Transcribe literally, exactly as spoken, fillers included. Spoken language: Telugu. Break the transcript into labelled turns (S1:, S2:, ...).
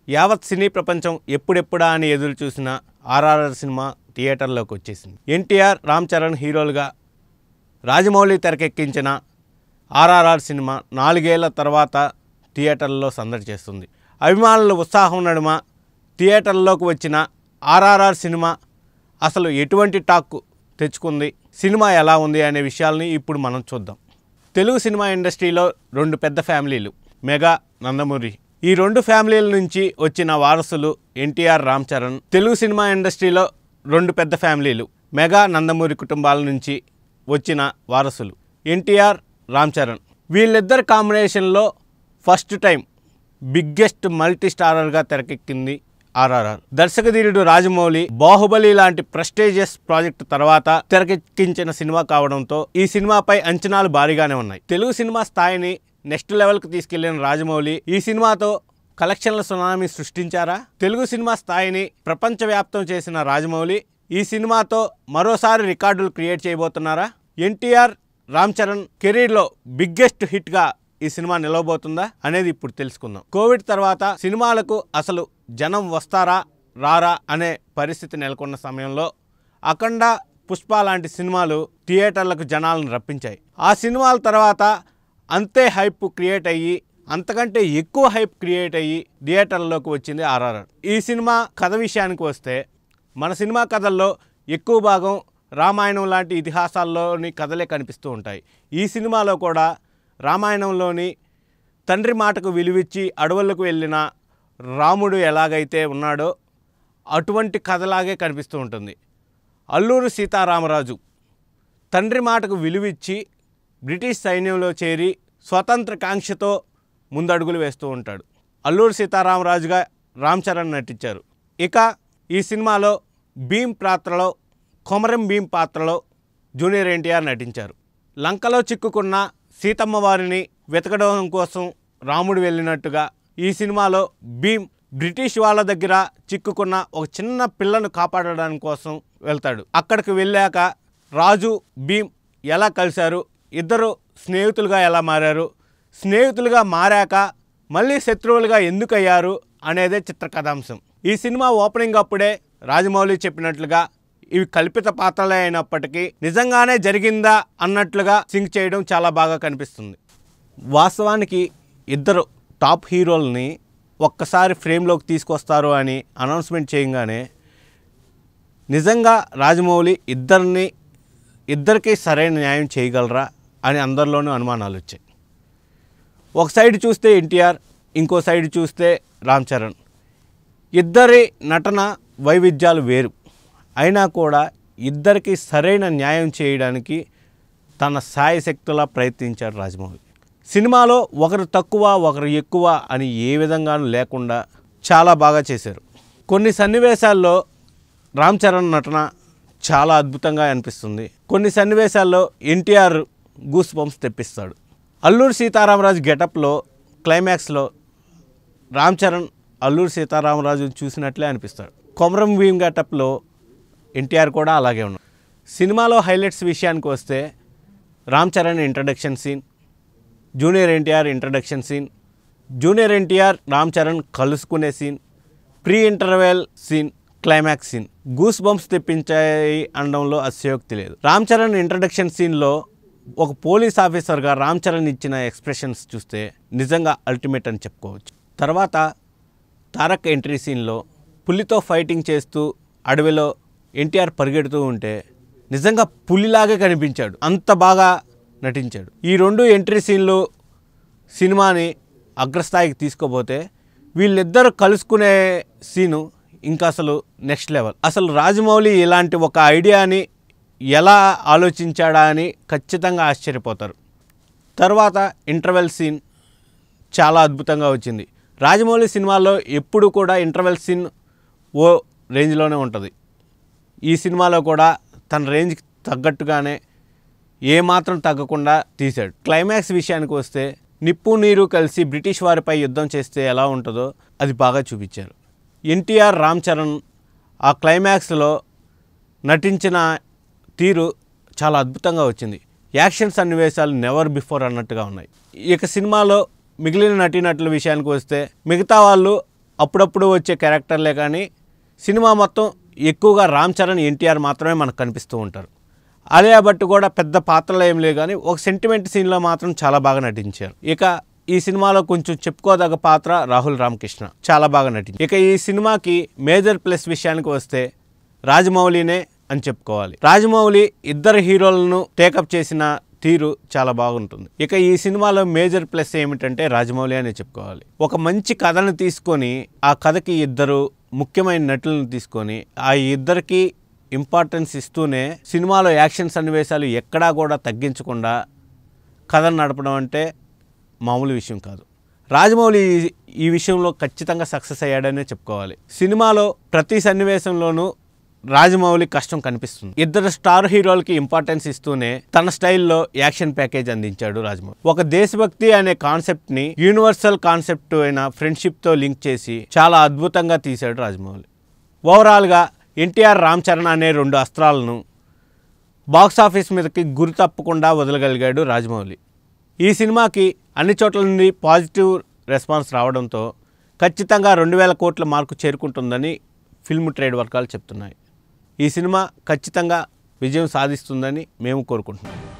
S1: యావత్ సినీ ప్రపంచం ఎప్పుడెప్పుడా అని ఎదురు చూసిన ఆర్ఆర్ఆర్ సినిమా థియేటర్లోకి వచ్చేసింది. ఎన్టీఆర్, రామ్ చరణ్ హీరోలుగా రాజమౌళి తెరకెక్కించిన ఆర్ఆర్ఆర్ సినిమా నాలుగేళ్ల తర్వాత థియేటర్లలో సందడి చేస్తుంది. అభిమానుల ఉత్సాహం నడుమ థియేటర్లోకి వచ్చిన ఆర్ఆర్ఆర్ సినిమా అసలు ఎటువంటి టాక్ తెచ్చుకుంది, సినిమా ఎలా ఉంది అనే విషయాల్ని ఇప్పుడు మనం చూద్దాం. తెలుగు సినిమా ఇండస్ట్రీలో రెండు పెద్ద ఫ్యామిలీలు, మెగా, నందమూరి. ఈ రెండు ఫ్యామిలీల నుంచి వచ్చిన వారసులు ఎన్టీఆర్, రామ్ చరణ్. తెలుగు సినిమా ఇండస్ట్రీలో రెండు పెద్ద ఫ్యామిలీలు, మెగా, నందమూరి కుటుంబాల నుంచి వచ్చిన వారసులు ఎన్టీఆర్, రామ్ చరణ్. వీళ్ళిద్దరు కాంబినేషన్లో ఫస్ట్ టైం బిగ్గెస్ట్ మల్టీ స్టారర్గా తెరకెక్కింది ఆర్ఆర్ఆర్. దర్శకధీరుడు రాజమౌళి బాహుబలి లాంటి ప్రెస్టీజియస్ ప్రాజెక్టు తర్వాత తెరకెక్కించిన సినిమా కావడంతో ఈ సినిమాపై అంచనాలు భారీగానే ఉన్నాయి. తెలుగు సినిమా స్థాయిని నెక్స్ట్ లెవెల్కి తీసుకెళ్లిన రాజమౌళి ఈ సినిమాతో కలెక్షన్ల సునామీ సృష్టించారా? తెలుగు సినిమా స్థాయిని ప్రపంచవ్యాప్తం చేసిన రాజమౌళి ఈ సినిమాతో మరోసారి రికార్డులు క్రియేట్ చేయబోతున్నారా? ఎన్టీఆర్, రామ్ చరణ్ కెరీర్లో బిగ్గెస్ట్ హిట్గా ఈ సినిమా నిలవబోతుందా అనేది ఇప్పుడు తెలుసుకుందాం. కోవిడ్ తర్వాత సినిమాలకు అసలు జనం వస్తారా రారా అనే పరిస్థితి నెలకొన్న సమయంలో అఖండ, పుష్ప లాంటి సినిమాలు థియేటర్లకు జనాలను రప్పించాయి. ఆ సినిమాల తర్వాత అంతే హైప్ క్రియేట్ అయ్యి, అంతకంటే ఎక్కువ హైప్ క్రియేట్ అయ్యి థియేటర్లోకి వచ్చింది ఆర్ఆర్ఆర్. ఈ సినిమా కథ విషయానికి వస్తే మన సినిమా కథల్లో ఎక్కువ భాగం రామాయణం లాంటి ఇతిహాసాల్లోని కథలే కనిపిస్తూ ఉంటాయి. ఈ సినిమాలో కూడా రామాయణంలోని తండ్రి మాటకు విలువిచ్చి అడవులకు వెళ్ళిన రాముడు ఎలాగైతే ఉన్నాడో అటువంటి కథలాగే కనిపిస్తూ ఉంటుంది. అల్లూరి సీతారామరాజు తండ్రి మాటకు విలువిచ్చి బ్రిటిష్ సైన్యంలో చేరి స్వతంత్ర కాంక్షతో ముందడుగులు వేస్తూ ఉంటాడు. అల్లూరి సీతారామరాజుగా రామ్ చరణ్ నటించారు. ఇక ఈ సినిమాలో భీమ్ పాత్రలో, కొమరం భీమ్ పాత్రలో జూనియర్ ఎన్టీఆర్ నటించారు. లంకలో చిక్కుకున్న సీతమ్మ వారిని వెతకడం కోసం రాముడు వెళ్ళినట్టుగా ఈ సినిమాలో భీమ్ బ్రిటిష్ వాళ్ళ దగ్గర చిక్కుకున్న ఒక చిన్న పిల్లను కాపాడడానికి కోసం వెళ్తాడు. అక్కడికి వెళ్ళాక రాజు, భీమ్ ఎలా కలిశారు, ఇద్దరు స్నేహితులుగా ఎలా మారారు, స్నేహితులుగా మారాక మళ్ళీ శత్రువులుగా ఎందుకు అయ్యారు అనేదే చిత్ర కథాంశం. ఈ సినిమా ఓపెనింగ్ అప్పుడే రాజమౌళి చెప్పినట్లుగా ఇవి కల్పిత పాత్రలే అయినప్పటికీ నిజంగానే జరిగిందా అన్నట్లుగా సింక్ చేయడం చాలా బాగా కనిపిస్తుంది. వాస్తవానికి ఇద్దరు టాప్ హీరోల్ని ఒక్కసారి ఫ్రేమ్లోకి తీసుకొస్తారు అని అనౌన్స్మెంట్ చేయగానే నిజంగా రాజమౌళి ఇద్దరిని ఇద్దరికి సరైన న్యాయం చేయగలరా అని అందరిలోనూ అనుమానాలు వచ్చాయి. ఒక సైడ్ చూస్తే ఎన్టీఆర్, ఇంకో సైడ్ చూస్తే రామ్ చరణ్. ఇద్దరి నటన వైవిధ్యాలు వేరు అయినా కూడా ఇద్దరికి సరైన న్యాయం చేయడానికి తన సాయశక్తులా ప్రయత్నించాడు రాజమౌళి. సినిమాలో ఒకరు తక్కువ ఒకరు ఎక్కువ అని ఏ విధంగానూ లేకుండా చాలా బాగా చేశారు. కొన్ని సన్నివేశాల్లో రామ్ చరణ్ నటన చాలా అద్భుతంగా అనిపిస్తుంది. కొన్ని సన్నివేశాల్లో ఎన్టీఆర్ గూస్ బంప్స్ తెప్పిస్తాడు. అల్లూరి సీతారామరాజు గెటప్లో క్లైమాక్స్లో రామ్ చరణ్ అల్లూరి సీతారామరాజును చూసినట్లే అనిపిస్తాడు. కొమరం భీమ్ గెటప్లో ఎన్టీఆర్ కూడా అలాగే ఉన్నాడు. సినిమాలో హైలైట్స్ విషయానికి వస్తే Ram Charan introduction scene, junior NTR introduction scene, junior NTR, Ram Charan కలుసుకునే scene, pre interval scene, climax scene goose bumps తెప్పించాయి అనడంలో అతిశయోక్తి లేదు. రామ్ చరణ్ ఇంట్రడక్షన్ సీన్లో ఒక పోలీస్ ఆఫీసర్గా రామ్ చరణ్ ఇచ్చిన ఎక్స్ప్రెషన్స్ చూస్తే నిజంగా అల్టిమేట్ అని చెప్పుకోవచ్చు. తర్వాత తారక్ ఎంట్రీ సీన్లో పులితో ఫైటింగ్ చేస్తూ అడవిలో ఎన్టీఆర్ పరిగెడుతూ ఉంటే నిజంగా పులిలాగే కనిపించాడు, అంత బాగా నటించాడు. ఈ రెండు ఎంట్రీ సీన్లు సినిమాని అగ్రస్థాయికి తీసుకోపోతే వీళ్ళిద్దరు కలుసుకునే సీను ఇంకా అసలు నెక్స్ట్ లెవెల్. అసలు రాజమౌళి ఇలాంటి ఒక ఐడియాని ఎలా ఆలోచించాడా అని ఖచ్చితంగా ఆశ్చర్యపోతారు. తర్వాత ఇంటర్వెల్ సీన్ చాలా అద్భుతంగా వచ్చింది. రాజమౌళి సినిమాల్లో ఎప్పుడు కూడా ఇంటర్వెల్ సీన్ ఓ రేంజ్లోనే ఉంటుంది. ఈ సినిమాలో కూడా తన రేంజ్కి తగ్గట్టుగానే ఏమాత్రం తగ్గకుండా తీశాడు. క్లైమాక్స్ విషయానికి వస్తే నిప్పు నీరు కలిసి బ్రిటిష్ వారిపై యుద్ధం చేస్తే ఎలా ఉంటుందో అది బాగా చూపించారు. ఎన్టీఆర్, రామ్ చరణ్ ఆ క్లైమాక్స్లో నటించిన తీరు చాలా అద్భుతంగా వచ్చింది. యాక్షన్ సన్నివేశాలు నెవర్ బిఫోర్ అన్నట్టుగా ఉన్నాయి. ఇక సినిమాలో మిగిలిన నటీనటుల విషయానికి వస్తే మిగతా వాళ్ళు అప్పుడప్పుడు వచ్చే క్యారెక్టర్లే కానీ సినిమా మొత్తం ఎక్కువగా రామ్ చరణ్ ఎన్టీఆర్ మాత్రమే మనకు కనిపిస్తూ ఉంటారు. అలియా భట్ కూడా పెద్ద పాత్రలో ఏం లేదు కానీ ఒక సెంటిమెంట్ సీన్లో మాత్రం చాలా బాగా నటించారు. ఇక ఈ సినిమాలో కొంచెం చెప్పుకోదగ్గ పాత్ర రాహుల్ రామకృష్ణ చాలా బాగా నటించారు. ఇక ఈ సినిమాకి మేజర్ ప్లస్ విషయానికి వస్తే రాజమౌళినే అని చెప్పుకోవాలి. రాజమౌళి ఇద్దరు హీరోలను టేకప్ చేసిన తీరు చాలా బాగుంటుంది. ఇక ఈ సినిమాలో మేజర్ ప్లస్ ఏమిటంటే రాజమౌళి అనే చెప్పుకోవాలి. ఒక మంచి కథను తీసుకొని ఆ కథకి ఇద్దరు ముఖ్యమైన నటులను తీసుకొని ఆ ఇద్దరికి ఇంపార్టెన్స్ ఇస్తూనే సినిమాలో యాక్షన్ సన్నివేశాలు ఎక్కడా కూడా తగ్గించకుండా కథను నడపడం అంటే మామూలు విషయం కాదు. రాజమౌళి ఈ విషయంలో ఖచ్చితంగా సక్సెస్ అయ్యాడనే చెప్పుకోవాలి. సినిమాలో ప్రతి సన్నివేశంలోనూ రాజమౌళి కష్టం కనిపిస్తుంది. ఇద్దరు స్టార్ హీరోలకి ఇంపార్టెన్స్ ఇస్తూనే తన స్టైల్లో యాక్షన్ ప్యాకేజ్ అందించాడు రాజమౌళి. ఒక దేశభక్తి అనే కాన్సెప్ట్ని యూనివర్సల్ కాన్సెప్ట్ అయిన ఫ్రెండ్షిప్తో లింక్ చేసి చాలా అద్భుతంగా తీశాడు రాజమౌళి. ఓవరాల్గా ఎన్టీఆర్ రామ్ చరణ్ అనే రెండు అస్త్రాలను బాక్సాఫీస్ మీదకి గురి తప్పకుండా వదలగలిగాడు రాజమౌళి. ఈ సినిమాకి అన్ని చోట్ల నుండి పాజిటివ్ రెస్పాన్స్ రావడంతో ఖచ్చితంగా రెండు వేల కోట్ల మార్కు చేరుకుంటుందని ఫిల్మ్ ట్రేడ్ వర్గాలు చెప్తున్నాయి. ఈ సినిమా ఖచ్చితంగా విజయం సాధిస్తుందని మేము కోరుకుంటున్నాం.